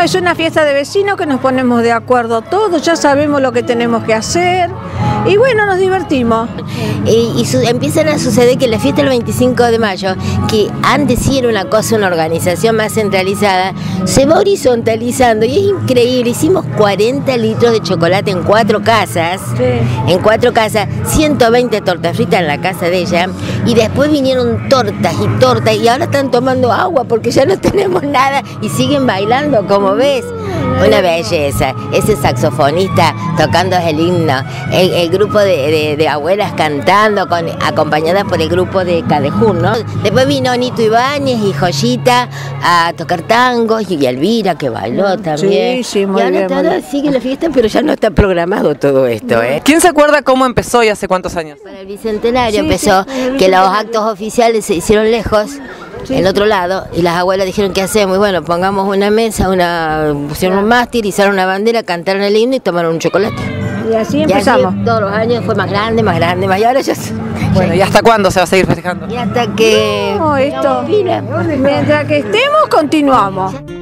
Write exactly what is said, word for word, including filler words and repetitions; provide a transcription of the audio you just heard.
es una fiesta de vecinos que nos ponemos de acuerdo todos, ya sabemos lo que tenemos que hacer y bueno, nos divertimos. Y, y su, empiezan a suceder que la fiesta del veinticinco de mayo, que antes sí era una cosa, una organización más centralizada, se va horizontalizando y es increíble. Hicimos cuarenta litros de chocolate en cuatro casas, sí. en cuatro casas, ciento veinte tortas fritas en la casa de ella y después vinieron tortas y tortas y ahora están tomando agua porque ya no tenemos nada y siguen bailando, como ves. Una belleza, ese saxofonista tocando el himno, el, el grupo de, de, de abuelas cantando, con, acompañadas por el grupo de Cadejún, ¿no? Después vino Nito Ibáñez y Joyita a tocar tangos y Elvira que bailó también. Sí, sí, muy y ahora bien, todo, muy bien. sigue la fiesta, pero ya no está programado todo esto, ¿eh? ¿Quién se acuerda cómo empezó y hace cuántos años? Para el Bicentenario Sí, empezó, sí, el que los Bicentenario. actos oficiales se hicieron lejos. Sí. El otro lado, y las abuelas dijeron, ¿qué hacemos? Y bueno, pongamos una mesa, una pusieron un mástil, izaron una bandera, cantaron el himno y tomaron un chocolate. Y así Y empezamos. así todos los años fue más grande, más grande, más, y ahora ya... Bueno, ¿y hasta cuándo se va a seguir festejando? Y hasta que... No, esto, Mira. mientras que estemos, continuamos.